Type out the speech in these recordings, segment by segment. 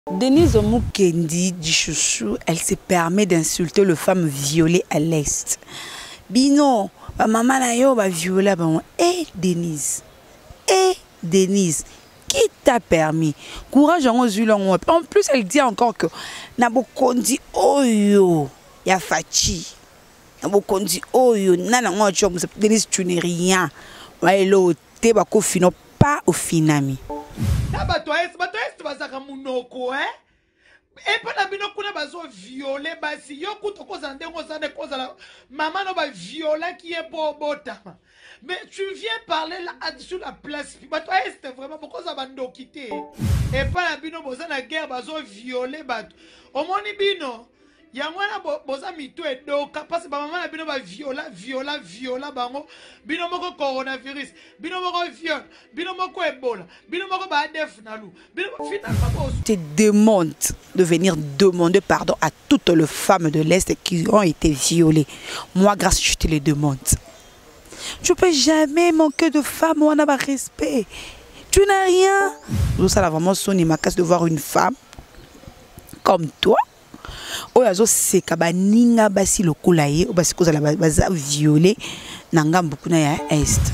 Denise Mukendi dit chouchou, elle se permet d'insulter les femmes violées à l'Est. Bino, maman na yo va violer bon. Denise. Denise, qui t'a permis? Courage en zulon. En plus, elle dit encore que Nabokondi oyo ya fachi. Nabokondi oyo nana ngocho Denise tu n'es rien. Va elo te ba ko fino pas au finami. Bato est bazaka munoko et pas na bino kuna bazo violer basi yo kuto ko zande ko zande ko zala maman no ba violer qui est pour botama. Mais tu viens parler là sur la place. Bato est vraiment beaucoup ça bando quitter et pas na bino boza na guerre bazo violer bato. Omoni bino yangwana boza mito edoka parce que maman na bino ba viola bango bino moko coronavirus bino moko viol bino moko ebola bino moko ba def na lu bino finalement te demande de venir demander pardon à toutes les femmes de l'Est qui ont été violées. Moi grâce je te le demande. Tu peux jamais manquer de femmes, on a pas respect. Tu n'as rien. Donc ça là vraiment sonné ma casse de voir une femme comme toi. Oyazo seka ba ninga basi lokola ye o basi kozala baza violé na ngambu kuna ya Est.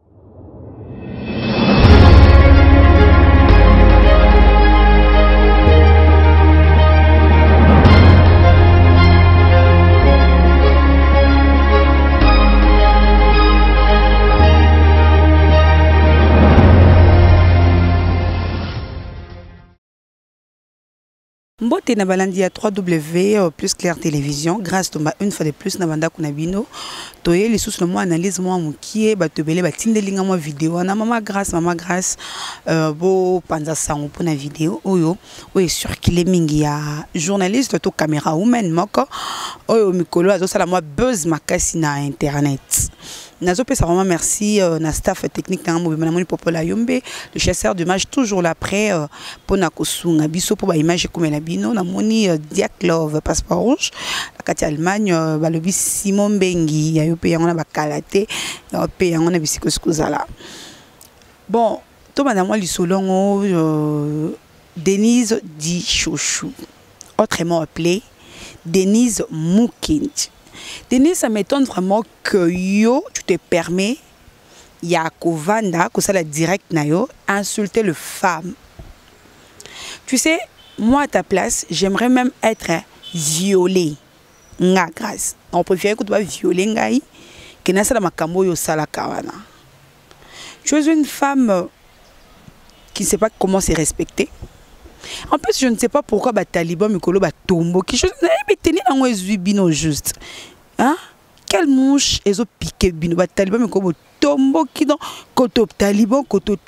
Mbote na balandi à 3W plus Claire Télévision grâce à une fois de plus na banda kunabino toye les sous le moi analyse moi mukie ba tobele ba tindelinga moi vidéo na maman grâce bo panza sango pour na vidéo oyo oyo circuler mingi ya journaliste to caméra woman moko oyo mikolo azo sala moi buzz makasi na internet. Nazo pesa vraiment merci na staff technique na mobile na moni popola yombe le chasseur d'image toujours là près pour na kosunga biso pour ba image comme la bino na moni Diak Love passeport rouge la kati Allemagne ba lobi Simon Bengi ya yo pe yango na ba kalate ya pe yango na bisiko skozala. Bon to bana moi lisolongo Denise dit chouchou autrement appelée Denise Mukendi. Denise, ça m'étonne vraiment que yo, tu te permets, ya kovanda, que ça la direct na yo, insulter les femmes. Tu sais, moi à ta place, j'aimerais même être violée. Nga grâce. On préfère que tu vas violer ngai, que na sala makambo yo sala kawana. Tu es une femme qui ne sait pas comment se respecter. En plus, je ne sais pas pourquoi les talibans mikolo ba tombo qui chose mais tenir en bino juste. Hein? Quelle mouche ils ont piqué bino ba talibans mikolo tombo qui dans koto taliban.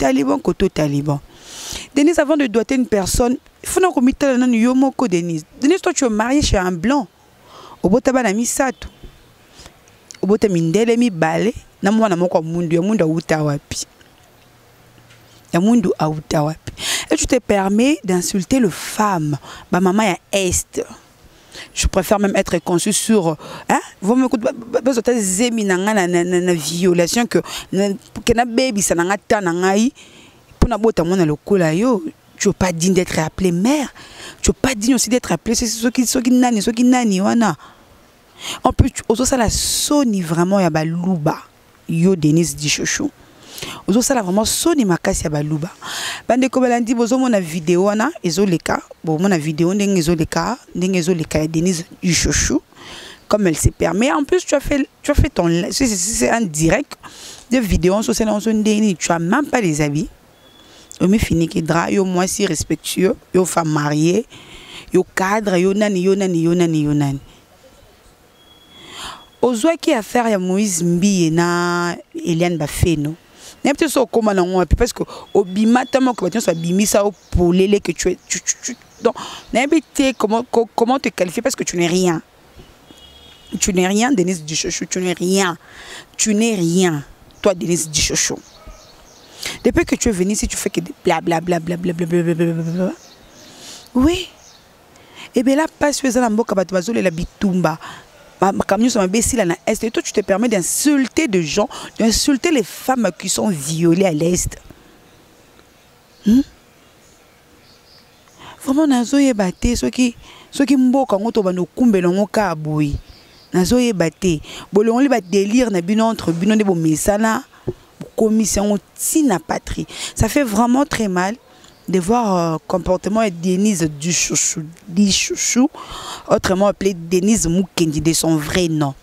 Denise, avant de doiter une personne, il faut qu'on mette là yo moko Denise. Denise, toi tu es mariée chez un blanc. Au botaba na misato. Au bota mindele mi balé na mwana moko mundu ya mundu uta wapi. Ya mundu auta wapi. Et tu te permets d'insulter les femmes. Ba maman ya Est. Je préfère même être conçu sur vous me écoutez besoin zemi na violation que na baby ça na ta na ngai pour na bota mona lokola yo. Tu n'es pas digne d'être appelé mère. Tu n'es pas digne aussi d'être appelé ceux qui nani wana. En plus aux ça la soni vraiment ya baluba. Yo Denise dit chouchou. Ozo sala vraiment soni makasi ya baluba. Bande ko balandi bozo mona vidéo wana ezoleka. Bon mona vidéo ndenge ezoleka ya Denise du chouchou comme elle se permet. En plus tu as fait ton c'est un direct de vidéo sur scène ndeni, tu as même pas les habits. Yo me fini ki dra yo moi si respectueux, yo femme mariée, yo cadre, yo nani. Ozo qui affaire ya Moïse Mbiye na Eliane Bafeno. N'importe ce comment on parce que au bimatama que tu sois bimisa au polélé que tu donc n'importe comment te qualifier parce que tu n'es rien. Tu n'es rien Denise du chouchou, tu n'es rien. Toi Denise du chouchou. Depuis que tu es venu ici tu fais que bla. Oui. Et bien là pas sur la mboka bato bazole la bitumba. Comme nous na Est, et toi tu te permets d'insulter des gens, d'insulter les femmes qui sont violées à l'Est. vraiment nazoyeba te soki mboka ngo to bano kumbela ngo ka boyi nazoyeba te bolongoli ba délire na bino entre bino nde bomesana commission tina patrie. Ça fait vraiment très mal de voir comportement de Denise Duchouchou, autrement appelé Denise Mukendi de son vrai nom.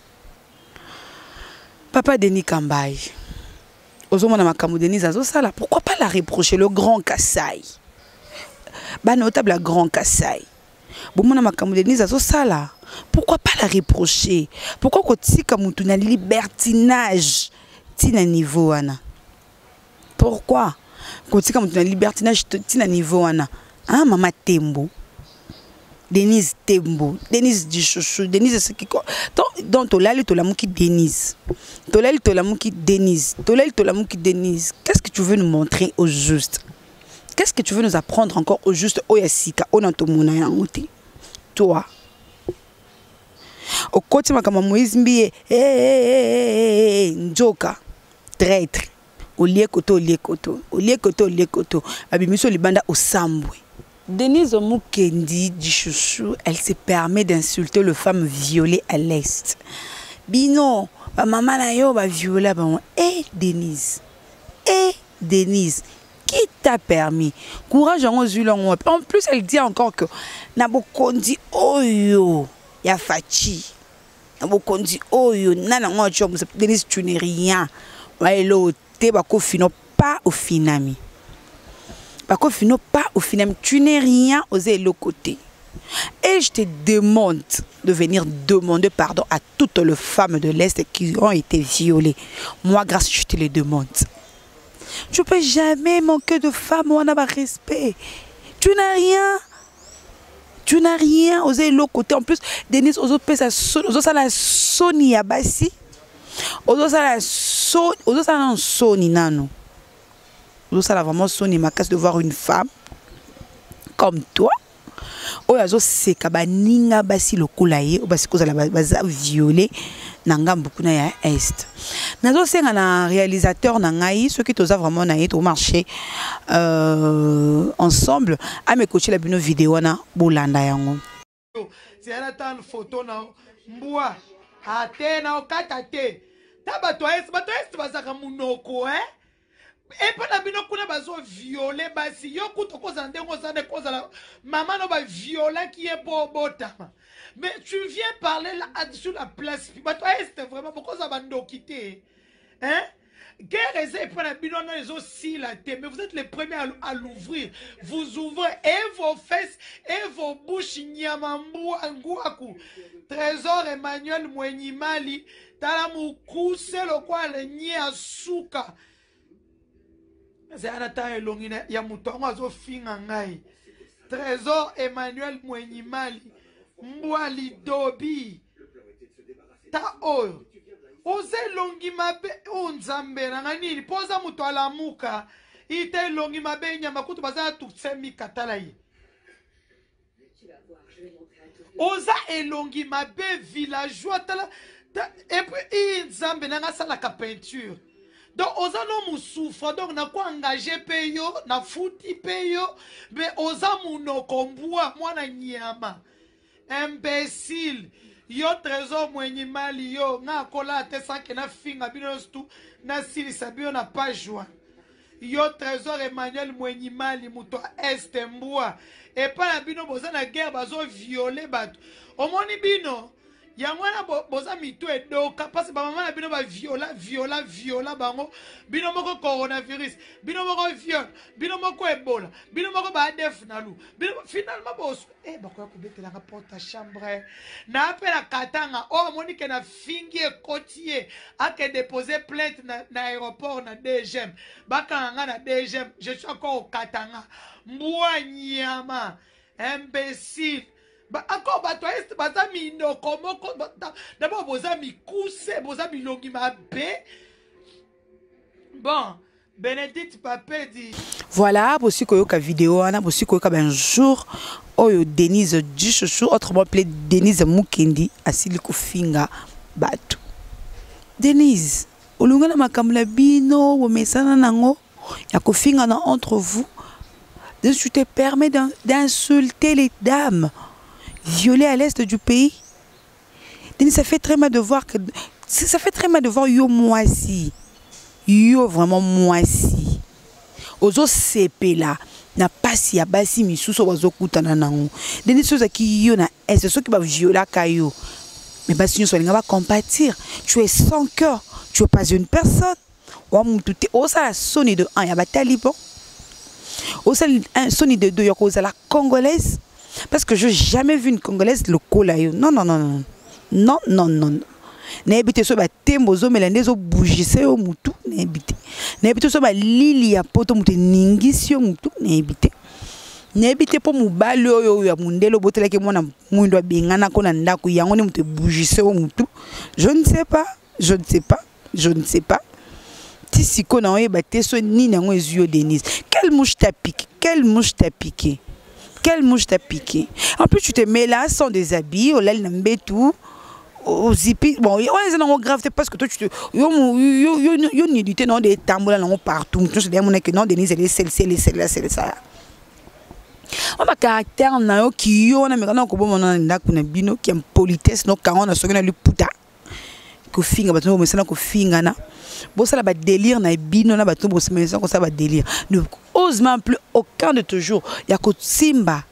Papa Denis Kambay. Ozomona makambo Denise azosala, pourquoi pas la reprocher le grand Kassai? Ba notable la grand Kassai. Bomona makambo Denise azosala, pourquoi pas la reprocher? Pourquoi kotika mutu na libertinage tina niveau wana? Pourquoi kotika mutu na libertinage tina niveau wana? Ah mama Tembo. Denise Tembo, Denise Duchouchou, Denise ce qui donc tolali tolamuki Denise. Tolali tolamuki Denise. Tolali tolamuki Denise. Qu'est-ce que tu veux nous montrer au juste? Qu'est-ce que tu veux nous apprendre encore au juste? Oyasika, onantomona yangote. Toi. Au côté makama Moïse Mbiye, njoka, traître. Au lié koto, abimiso libanda au sambwe. Denise Mukendi Duchouchou, elle se permet d'insulter les femmes violées à l'Est. Bino, ba maman na yo ba violée ba Denise. Denise, qui t'a permis? Courage en zulon. En plus, elle dit encore que Nabokondi oyo ya fachi. Nabokondi oyo nana ngo chom Denise tu n'es rien. Wa elo te ba ko fino pas au finami. Pas au final, tu n'es rien osé l'autre côté. Et je te demande de venir demander pardon à toutes les femmes de l'Est qui ont été violées. Moi, grâce, je te les demande. Je ne peux jamais manquer de femmes où on a pas respect. Tu n'as rien. Tu n'as rien osé l'autre côté. En plus, Denise, aux autres, ça la Sony à Bassi. Aux autres, ça la Sony nano. Ça a vraiment sonné ma casse de voir une femme comme toi. Oyazo sekaba ninga basi lokulaye basi koza la baza violé nanga beaucoup na ya est. Nazo senga na réalisateur na ngai ceux qui toza vraiment na au marché ensemble à me coacher la bino vidéo na bolanda yango. C'est un temps photo na mbwa atena okatate. Tabato est bazaka munoko Et pas la bino kuna bazo violer basi yo kuto koza ndengo zane koza la maman no ba violer qui est pour botama. Mais tu viens parler là sur la place. Bah toi est vraiment pourquoi ça va nous quitter? Hein? Quelle raison pour la bino non les aussi la tête mais vous êtes les premiers à l'ouvrir. Vous ouvrez et vos fesses et vos bouches nyamambu anguaku. Trésor Emmanuel Mwenyimali talamu kuse lo kwa le nye asuka. C'est un temps long ya mutongo azo finga ngai. Trésor Emmanuel Mwenyimali Mbwali Dobi ta oyo oze longi mabe onzambe na nini poza muto alamuka ite longi mabe nyama kutu baza tutsemi katala yi oza elongi mabe villageois tala et puis nzambe na sala ka peinture. Donc, osa no souffre, donc na quoi engagé payo, na fouti payo, mais osa mouno kombua, moi na nyama. Imbécile. Yo trésor Mwenyimali yo, na kola te sanke na finga bino stu, na sili sabio na pas joie. Yo trésor Emmanuel Mwenyimali muto este mbua. Et pas la bino boza na guerre bazo violer bato. Omoni bino. Yangwana boza mitu edoka parce que maman na bino ba viola bango bino moko coronavirus bino moko viol bino moko ebola bino moko ba def nalu bino finalement boss bakoya kubetela ka porte chambre na apela katanga monique na fingi ekotie ake déposer plainte na aéroport na DGM bakanga na DGM je suis encore au katanga mbwa nyama imbécile. Encore bato est bazami no comment d'abord bozami kouse bozami longi mabe. Bon, Bénédicte Papé dit voilà, bosi koyoka vidéo ana bosi koyoka ben jour oyo Denise Duchouchou autrement appelée Denise Mukendi asili kofinga bato. Denise, olunga na makamla bino wo mesana nango ya kofinga na entre vous. Donc tu te permets d'insulter les dames violées à l'est du pays. Donc ça fait très mal de voir que ça fait très mal de voir yo moisi. Yo vraiment moisi. Ozo CP là na pasi ya basi misuso bazo kutana nango. Donc choses qui yo na c'est ceux qui va violer kayo. Mais basi nous solinga va compatir. Tu es sans cœur, tu es pas une personne. Wa mutu te osa soni de un ya ba taliban. Osa un soni de deux ya ko la congolaise parce que je n'ai jamais vu une congolaise le cola yo. Non non non non. Non non non. N'habite so ba tembozo melande zo bougisse yo mutu n'habite. N'habite so ba lili ya poto mutu ningisi yo mutu n'habite. N'habite po mubali yo ya mundelo botela ke mona mwindo bengana ko na ndako yango ne mutu bougisse yo mutu. Je ne sais pas, je ne sais pas, je ne sais pas. Si si ko na oyeba te so ni nango ezuyo Denise. Quelle mouche t'a piqué? Quelle mouche t'a piqué? Quelle mouche t'a piqué? En plus tu te mets là sans des habits, au lal nambetou. Au zipi, bon, ouais, c'est non grave, c'est parce que toi tu te. Yo ni du non des tambours là partout. Tu sais, que non, Denise, elle est celle ça. On va caractère na yo qui yo na mekana ko bon na ndako na bino qui am politesse no quand on a sokena lu puta. Ko finga bato mo mesana ko finga na. Bon ça la ba délire na bino na bato bo semesa ko ça ba délire. Ne ose même plus aucun de tes jours. Ya ko simba.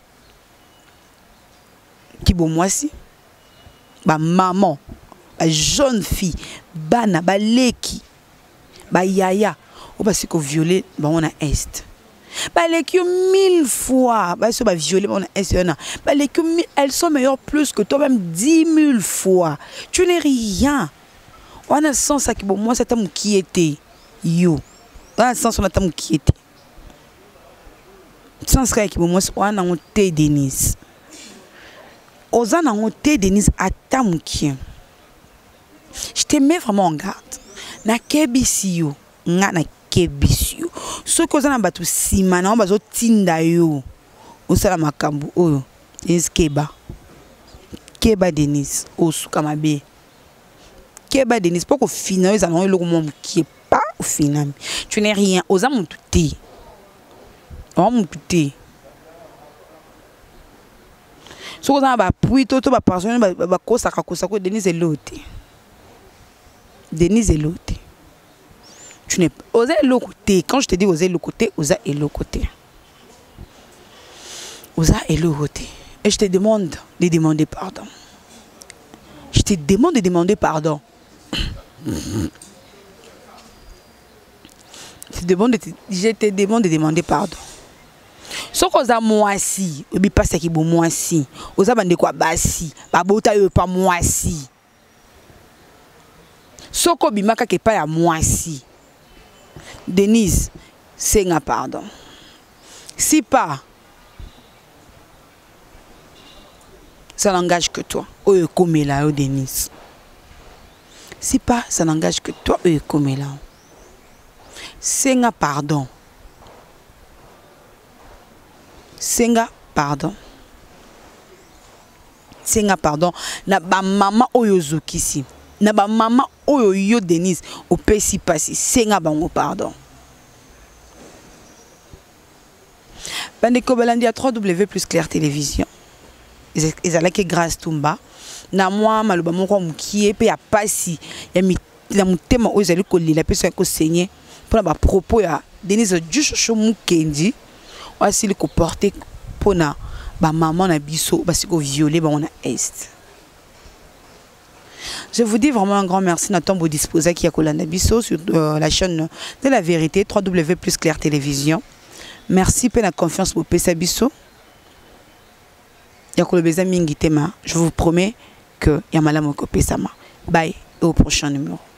Qui bon moi si. Ba maman, ba jeune fille, bana, ba leki, ba yaya, ou ba si ko violé, ba on a est. Ba leki 1000 fois, ba si ba violé, ba on a est. Ba leki elles sont meilleures plus que toi même 10 000 fois. Tu n'es rien. On a sens ça qui bon moi c'est un qui était yo. On a sens on a un qui était. Sens qui bon moi on a un thé Denise. Oza na ngote Denise atamuki. Je te mets vraiment en garde. Na kebisi yo, nga na kebisi yo. So ko za na batu sima na bazo tinda yo. Osala makambu oyo. Denise keba. Keba Denise osuka mabe. Keba Denise poko fina yo za na eloko mo qui est pas au final. Tu n'es rien. Oza mutu te. O mutu te. So on va puis tout va personne va kosa Denise est l'autre. Denise est l'autre. Tu n'es oser le côté. Quand je te dis oser le côté, oser est le côté. Oser est le côté. Et je te demande de demander pardon. Je te demande de demander pardon. Je te demande de demander pardon. So koza moisi, obi pas ki bo moisi. Oza bande kwa basi, ba bota yo pa moisi. So ko bimaka ke pa ya moisi. Denise, senga pardon. Si pas, ça n'engage que toi. Oyo komela yo Denise. Si pas, ça n'engage que toi. Oyo komela. Senga pardon. Senga pardon. Senga pardon. Na ba mama oyo zokisi. Na ba mama oyo yo Denise. O pesi pasi. Senga bango pardon. Bandeko balandi à 3W plus Claire Télévision. Ils allaient que grâce Tumba. Na moi maloba moko mukie pe ya pasi. Ya mi la mutema oyo zali ko lila pe so ko saigner. Pour ba propos ya Denise Djusho Mukendi. Voici le comporter pour na ba maman na biso parce que violer ba on a est. Je vous dis vraiment un grand merci na tombo disposa qui a kolanda biso sur la chaîne de la vérité 3W plus Claire Télévision. Merci pour la confiance pour pesa biso. Ya kolobeza mingi tema. Je vous promets que ya malamu ko pesama. Bye et au prochain numéro.